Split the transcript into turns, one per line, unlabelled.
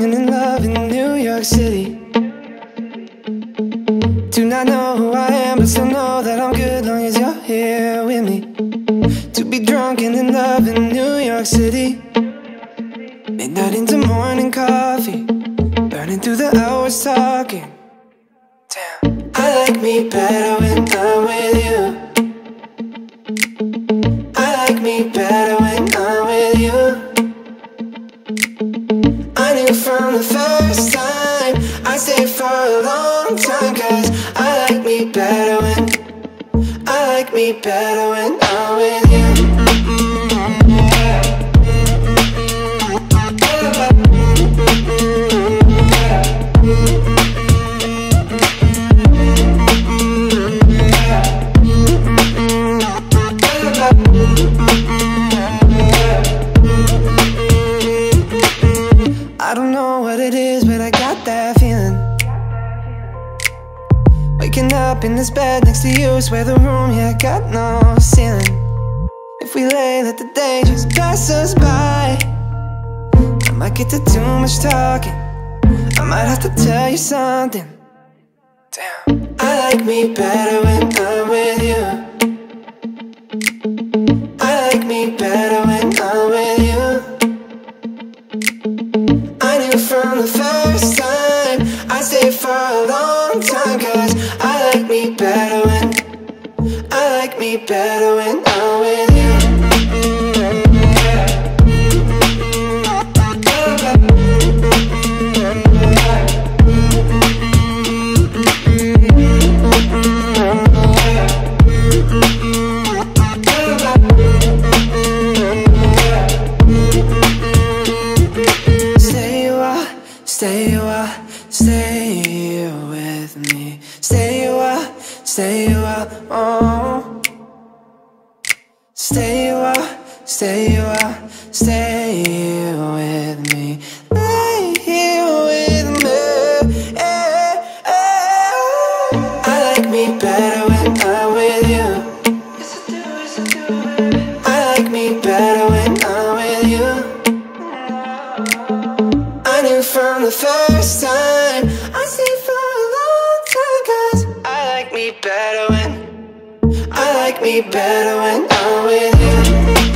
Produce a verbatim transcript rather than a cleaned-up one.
falling in love in New York City. Do not know who I am, but still know that I'm good long as you're here with me. To be drunk and in love in New York City. Midnight into morning coffee, burning through the hours talking. Damn, I like me better when I'm with you. I like me better when I'm with you. I knew from the first time I'd stay for a long time, cause I like me better when I like me better when I'm with you. I don't know what it is, but I got that feeling. Waking up in this bed next to you, swear the room, yeah, got no ceiling. If we lay, let the day just pass us by. I might get to too much talking, I might have to tell you something. Damn, I like me better when I'm with you. I like me better when I'm with you. I knew from the first time I'd stay for a long time, cause I like me better when I like me better when I'm with you. Stay a while, stay a while, stay here with me. Stay a while, stay a while, oh. Stay a while, stay a while, stay here with me. Stay here with me, yeah, yeah. I like me better when I'm with you. Yes, I do, yes, I do. I like me better when I'm with you. I knew from the first time I'd stay for a long time, cause I like me better when I like me better when I'm with you.